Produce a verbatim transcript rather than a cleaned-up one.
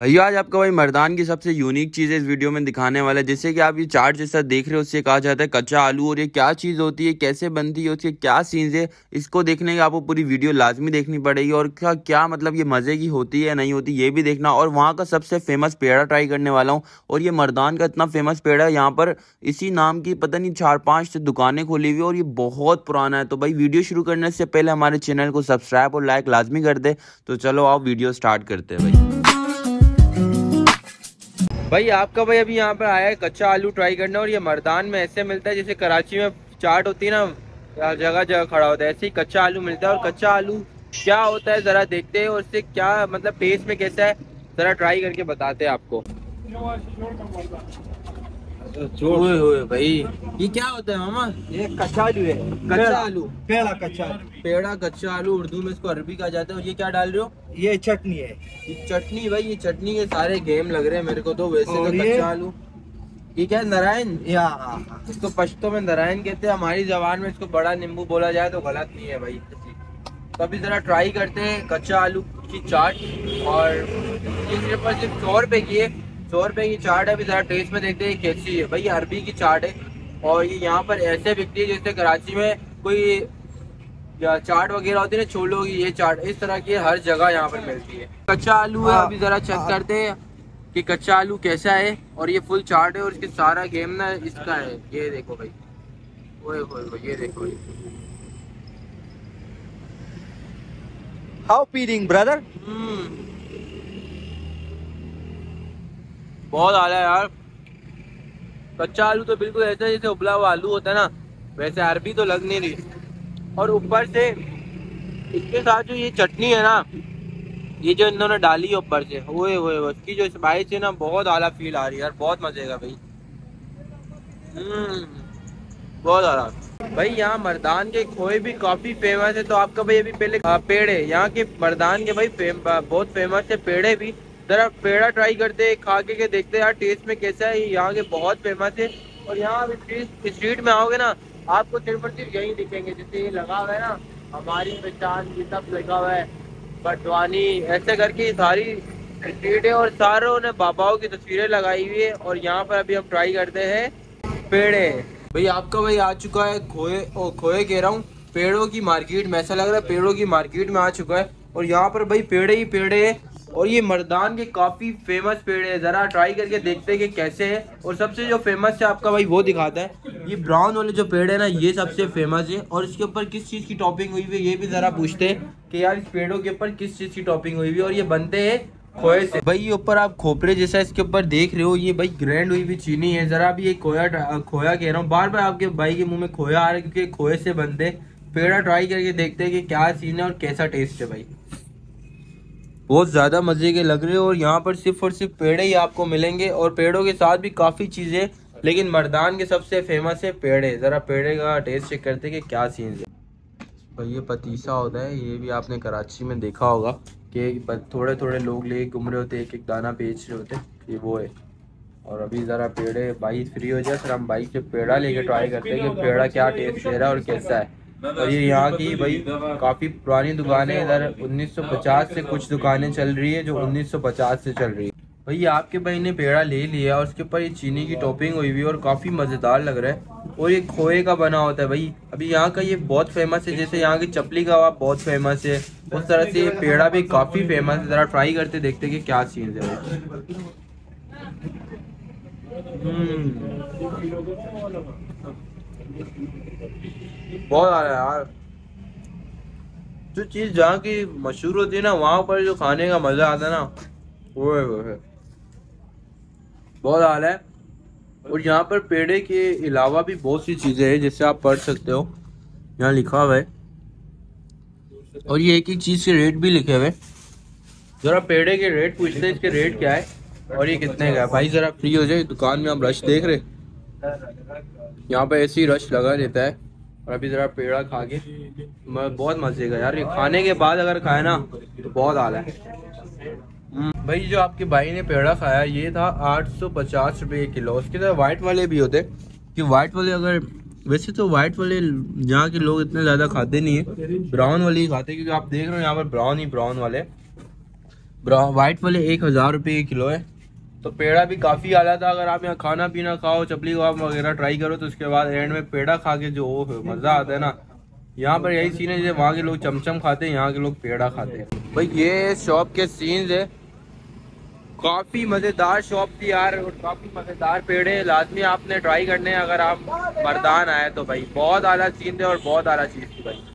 भैया आज आपका भाई मर्दान की सबसे यूनिक चीज़ है इस वीडियो में दिखाने वाला है। जैसे कि आप ये चाट जैसा देख रहे हो उससे कहा जाता है कच्चा आलू। और ये क्या चीज़ होती है, कैसे बनती है, उसके क्या सीन्स है, इसको देखने के आपको पूरी वीडियो लाजमी देखनी पड़ेगी। और क्या क्या मतलब ये मज़े की होती है या नहीं होती ये भी देखना। और वहाँ का सबसे फेमस पेड़ा ट्राई करने वाला हूँ। और ये मर्दान का इतना फेमस पेड़ा है, यहाँ पर इसी नाम की पता नहीं चार पाँच से दुकानें खोली हुई है और ये बहुत पुराना है। तो भाई वीडियो शुरू करने से पहले हमारे चैनल को सब्सक्राइब और लाइक लाजमी कर दे। तो चलो आओ वीडियो स्टार्ट करते हैं भाई। भाई आपका भाई अभी यहाँ पर आया है कच्चा आलू ट्राई करना। और ये मर्दान में ऐसे मिलता है जैसे कराची में चाट होती है ना, जगह जगह खड़ा होता है, ऐसे ही कच्चा आलू मिलता है। और कच्चा आलू क्या होता है जरा देखते हैं, और इससे क्या मतलब टेस्ट में कैसा है जरा ट्राई करके बताते हैं आपको। ओए ओए भाई ये क्या होता है मामा? ये कच्चा आलू है। कच्चा आलू, पेड़ा कच्चा, पेड़ा कच्चा आलू, उर्दू में इसको अरबी कहा जाता है। और ये क्या डाल रहे हो? ये चटनी है। ये चटनी भाई, ये चटनी के सारे गेम लग रहे हैं मेरे को तो। वैसे तो ये- कच्चा आलू ये क्या है, नारायण? या इसको पश्तो में नारायण कहते हैं, हमारी जबान में इसको बड़ा नींबू बोला जाए तो गलत नहीं है भाई। तो अभी जरा ट्राई करते हैं कच्चा आलू की चाट। और ये सिर्फ और सिर्फ सौ रुपए की है, सौ रुपए की चाट है। अभी जरा टेस्ट में देखते हैं कैसी है। भाई अरबी की चाट है और ये यहाँ पर ऐसे बिकती है जैसे कराची में कोई या चाट वगैरह होती है ना छोलों की, ये चाट इस तरह की हर जगह यहाँ पर मिलती है। कच्चा आलू है, अभी जरा चेक करते हैं कि कच्चा आलू कैसा है। और ये फुल चाट है और इसके सारा गेम ना इसका है। ये देखो भाई, ओए ओए ओए ये देखो भाई। How feeling brother? हम्म बहुत आला है यार। कच्चा आलू तो बिल्कुल ऐसा जैसे उबला हुआ आलू होता है ना, वैसे अरबी तो लग नहीं रही। और ऊपर से इसके साथ जो ये चटनी है ना, ये जो इन्होंने डाली है ऊपर से, ओए ओए उसकी जो स्पाइस है ना, बहुत आला फील आ रही है यार, बहुत मजे का भाई। हम्म बहुत आला भाई। यहाँ मर्दान के खोए भी काफी फेमस है। तो आपका भाई अभी पहले आ, पेड़े यहाँ के मर्दान के भाई फेम, बहुत फेमस है पेड़े भी। जरा पेड़ा ट्राई करते हैं, खा के, के देखते हैं यार टेस्ट में कैसा है। यहाँ के बहुत फेमस है। और यहाँ स्ट्रीट स्ट्रीट में आओगे ना, आपको सिर्फ और सिर्फ यही दिखेंगे। जैसे ये लगा हुआ है ना, हमारी पहचान, ये सब लगा हुआ है, बटवानी, ऐसे करके सारी स्ट्रीट है। और सारों ने बाबाओं की तस्वीरें लगाई हुई है। और यहाँ पर अभी हम ट्राई करते हैं पेड़े। भाई आपका भाई आ चुका है खोए, ओ खोए कह रहा हूँ, पेड़ों की मार्केट में। ऐसा लग रहा है पेड़ों की मार्केट में आ चुका है। और यहाँ पर भाई पेड़े ही पेड़े है। और ये मर्दान के काफी फेमस पेड़ है, जरा ट्राई करके देखते हैं कि कैसे है। और सबसे जो फेमस है आपका भाई वो दिखाता है। ये ब्राउन वाले जो पेड़ है ना, ये सबसे फेमस है। और इसके ऊपर किस चीज की टॉपिंग हुई हुई है ये भी जरा पूछते हैं कि यार इस पेड़ों के ऊपर किस चीज की टॉपिंग हुई हुई है। और ये बनते हैं खोए से भाई। ये ऊपर आप खोपरे जैसा इसके ऊपर देख रहे हो, ये भाई ग्रैंड हुई भी चीनी है। जरा भी ये खोया खोया कह रहा हूँ, बार बार आपके भाई के मुंह में खोया आ रहा है क्योंकि खोए से बनते। पेड़ा ट्राई करके देखते हैं कि क्या सीन है और कैसा टेस्ट है भाई। बहुत ज्यादा मजे के लग रहे हो। और यहाँ पर सिर्फ और सिर्फ पेड़े ही आपको मिलेंगे, और पेड़ों के साथ भी काफी चीजें, लेकिन मर्दान के सबसे फेमस है पेड़े। जरा पेड़े का टेस्ट चेक करते हैं कि क्या सीन है भाई। ये पतीसा होता है, ये भी आपने कराची में देखा होगा कि थोड़े थोड़े लोग ले घूम रहे होते, एक एक दाना बेच रहे होते, ये वो है। और अभी जरा पेड़े भाई फ्री हो जाए फिर हम बाइक से पेड़ा लेके ट्राई करते हैं कि पेड़ा क्या टेस्ट दे रहा है और कैसा है। और ये यहाँ की भाई काफी पुरानी दुकान है। इधर उन्नीस सौ पचास से कुछ दुकानें चल रही है जो उन्नीस सौ पचास से चल रही है। भाई ये आपके भाई ने पेड़ा ले लिया और उसके ऊपर ये चीनी की टॉपिंग हुई हुई है और काफी मजेदार लग रहा है। और ये खोए का बना होता है भाई। अभी यहाँ का ये बहुत फेमस है, जैसे यहाँ की चपली का बहुत बहुत फेमस है, उस तरह से ये पेड़ा भी काफी फेमस है। जरा ट्राई करते देखते कि क्या सीन है। बहुत आ रहा है यार। जो चीज जहाँ की मशहूर होती है ना, वहां पर जो खाने का मजा आता है ना, वो है वो है बहुत आ रहा है। और यहाँ पर पेड़े के अलावा भी बहुत सी चीजें हैं जैसे आप पढ़ सकते हो, यहाँ लिखा हुआ है। और ये एक एक चीज के रेट भी लिखे हुए। जरा पेड़े के रेट पूछते हैं, इसके रेट क्या है और ये कितने का है। भाई जरा फ्री हो जाए, दुकान में हम रश देख रहे, यहाँ पे ऐसे ही रश लगा रहता है। और अभी जरा पेड़ा खा के मैं बहुत मजे का यार। ये खाने के बाद अगर खाए ना तो बहुत आला है भाई। जो आपके भाई ने पेड़ा खाया ये था आठ सौ पचास रुपये किलो। उसके साथ व्हाइट वाले भी होते कि व्हाइट वाले, अगर वैसे तो व्हाइट वाले यहाँ के लोग इतने ज्यादा खाते नहीं है, ब्राउन वाले ही खाते, क्योंकि आप देख रहे हो यहाँ पर ब्राउन ही ब्राउन वाले। वाइट वाले एक हज़ार रुपये की किलो है। तो पेड़ा भी काफ़ी आला था। अगर आप यहाँ खाना पीना खाओ, चपली कबाब वगैरह ट्राई करो, तो उसके बाद एंड में पेड़ा खा के जो मज़ा आता है ना, यहाँ पर यही सीन है। जैसे वहाँ के लोग चमचम खाते हैं, यहाँ के लोग पेड़ा खाते हैं। भाई ये शॉप के सीन्स है, काफ़ी मज़ेदार शॉप थी यार, और काफ़ी मज़ेदार पेड़े लाजमी आपने ट्राई करने हैं अगर आप मर्दान आए तो। भाई बहुत आला सीन थे और बहुत आला चीज़ थी भाई।